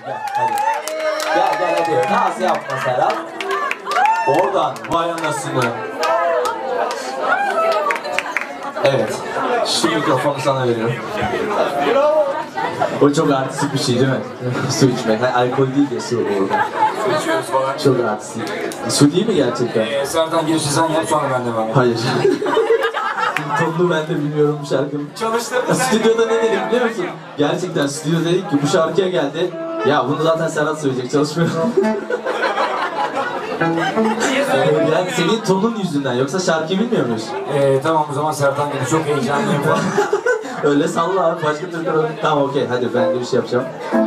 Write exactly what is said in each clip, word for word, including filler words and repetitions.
Gel hadi. Gel gel hadi. Naz yapma Serhat. Oradan. Vay anasını. Evet. Şu mikrofonu sana veriyorum. O çok artistik bir şey değil mi? Su içmek. Yani alkol değil de su orada. Su içiyoruz falan. Çok artistik. Su değil mi gerçekten? Ee, Sertan girişi sen yap sonra ben devam edeyim. Hayır. Tonunu ben de bilmiyorum bu şarkının. Çalıştırdın sen. Stüdyoda ne dedik biliyor musun? Gerçekten stüdyoda dedik ki bu şarkıya geldi. Ya bunu zaten Serhat söyleyecek, çalışmıyor. Yani senin tonun yüzünden, yoksa şarkıyı bilmiyor muyuz? Ee, tamam o zaman Sertan gibi çok heyecanlıyım falan. Öyle salla abi, başka türlü. Tamam okey, hadi ben bir şey yapacağım.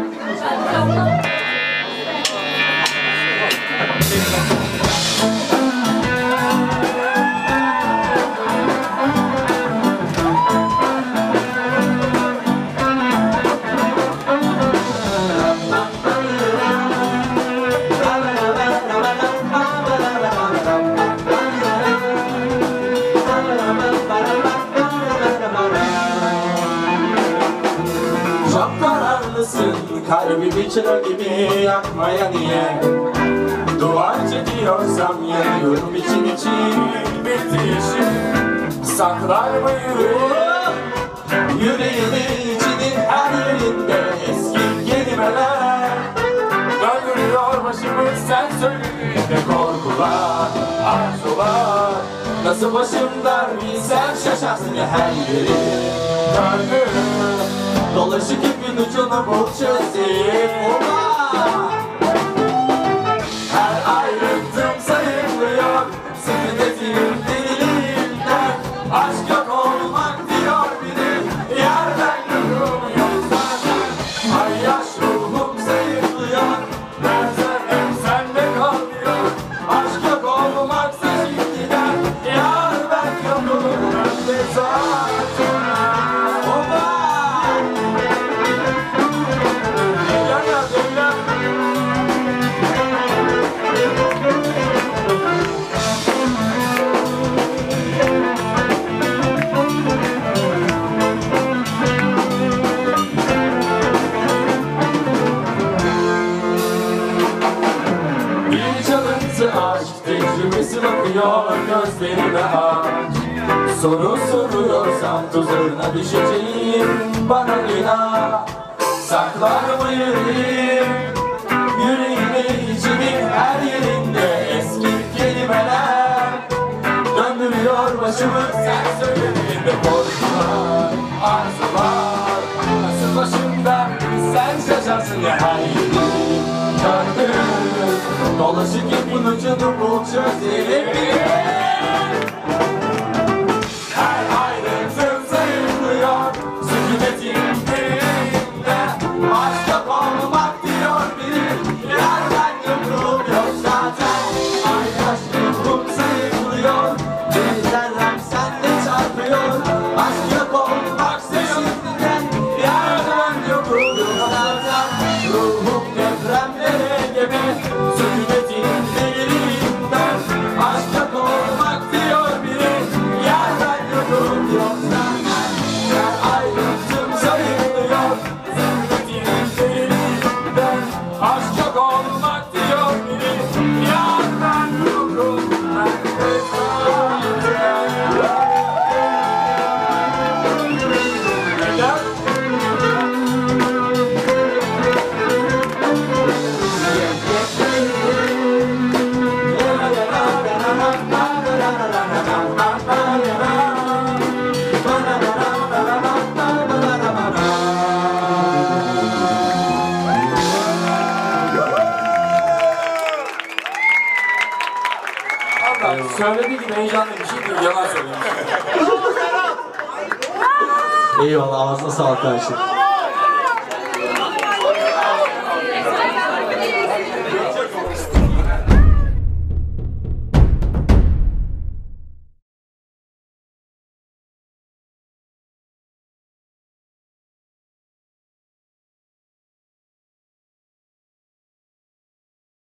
Kalbimi çıra gibi yakmaya niye? Duvar çekiyorsam yanıyorum için için. Bitti işim. Saklar mı yüreğim? Yüreğimin içinin her yerinde eski kelimeler döndürüyor başımı sen söylediğinde korkular, arzular. Nasıl başımdan bilsen şaşarsın ya her yeri döndür. Dolaşık ipin ucunu bul çözeyim ona. Her ayrıntım sayılıyor Sıkıntım dilimden. Aşk yok olmak diyor biri. Yerden yokum yok zaten. Ay yaş ruhum sayılıyor. Benzer hep sende kalıyor. Aşk yok olmaksa şimdiden. Yar ben yokum ben de zaten. Tecrübesi bakıyor gözlerime aç. Soru soruyorsam tuzağına düşeceğim. Bana inan. Saklar mı yüreğim? Yüreğimin içinin her yerinde eski kelimeler döndürüyor başımı sen söylediğinde. Korkular, arzular. Nasıl başımdan sen şaşarsın ya her yeri döndür. Dolaşık ipin ucunu bul çözelim. Her ayrıntım sayılıyor sükunetin derinde. Aşk yok olmak diyor biri. Yerden yumruğum yok zaten. Ay yaş ruhum sayılıyor. Denizlerden sende çarpıyor. Aşk yok olmaksa şimdiden. Yerden yumruğum yok zaten. Ruhum depremlere gebe. Söylediği gibi heyecanlı bir şey değil, yalan söylüyorum. Eyvallah, ağzına sağlık kardeşim.